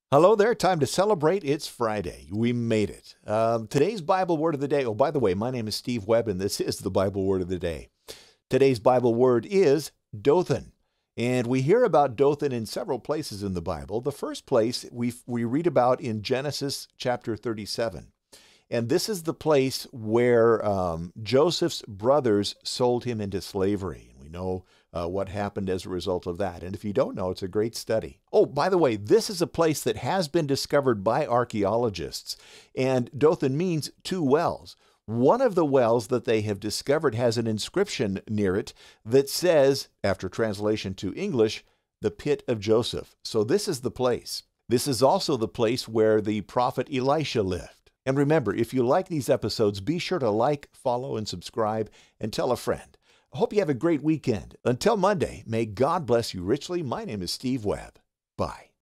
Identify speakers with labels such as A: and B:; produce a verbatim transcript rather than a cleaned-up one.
A: Hello there. Time to celebrate. It's Friday. We made it. Um, today's Bible word of the day. Oh, by the way, my name is Steve Webb, and this is the Bible word of the day. Today's Bible word is Dothan. And we hear about Dothan in several places in the Bible. The first place we we read about in Genesis chapter thirty-seven. And this is the place where um, Joseph's brothers sold him into slavery. We know uh, what happened as a result of that. And if you don't know, it's a great study. Oh, by the way, this is a place that has been discovered by archaeologists. And Dothan means two wells. One of the wells that they have discovered has an inscription near it that says, after translation to English, the pit of Joseph. So this is the place. This is also the place where the prophet Elisha lived. And remember, if you like these episodes, be sure to like, follow, and subscribe, and tell a friend. I hope you have a great weekend. Until Monday, may God bless you richly. My name is Steve Webb. Bye.